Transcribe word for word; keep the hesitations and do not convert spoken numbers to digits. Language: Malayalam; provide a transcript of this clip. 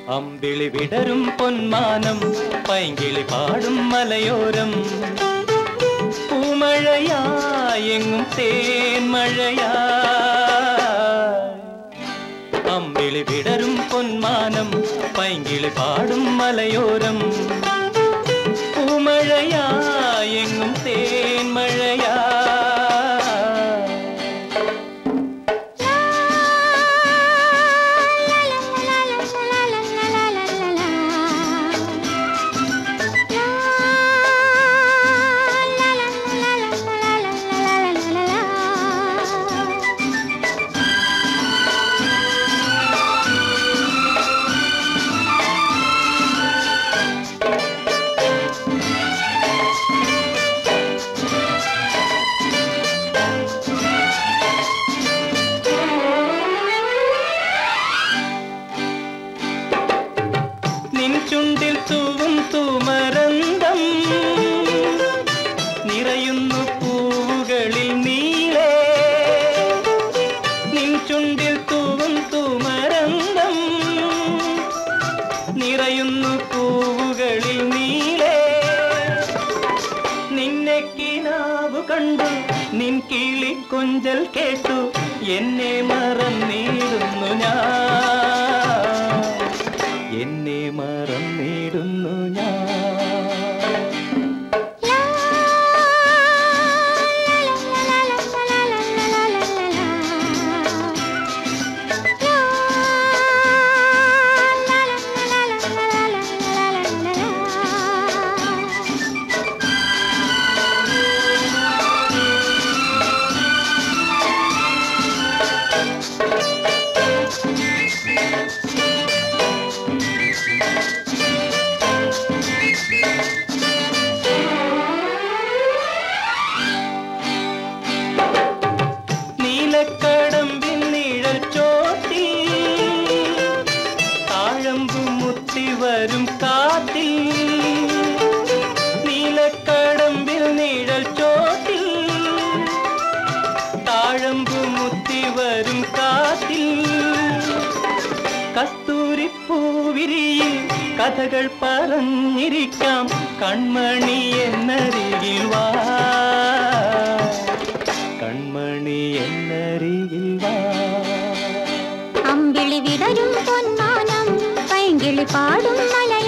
അമ്പിളി വിടരും പൊന്മാനം പൈങ്കിളി പാടും മലയോരം പൂമഴയായെങ്ങും തേന്മഴയാ അമ്പിളി വിടരും പൊന്മാനം പൈങ്കിളി പാടും മലയോരം പൂമഴയായെങ്ങും തേന്മഴയാ ചുണ്ടിൽ തൂവും തൂമരന്തം നിറയുന്നു പൂവുകളിൽ നീളേ നിൻ ചുണ്ടിൽ തൂവും തൂമരന്തം നിറയുന്നു പൂവുകളിൽ നീളേ നിന്നെ കിനാവു കണ്ടു നിൻ കിളി കൊഞ്ചൽ കേട്ടു എന്നെ മറന്നിടുന്നു ഞാൻ എന്നെ മറന്നിടുന്നു ഞാൻ നീലക്കടമ്പിൻ നിഴൽ ചോട്ടിൽ താഴമ്പു മുത്തി വരും കാറ്റിൽ നീലക്കടമ്പിൽ നിഴൽ ചോട്ടിൽ താഴമ്പു മുത്തി വരും കാറ്റിൽ കസ്തൂരിപ്പൂവിരിയിൽ കഥകൾ പറഞ്ഞിരിക്കാം കൺമണി എന്നരികിൽ വാ കൺമണി എന്നരികിൽ വാ അമ്പിളി വിടരും പൊന്മാനം പൈങ്കിളി പാടും മല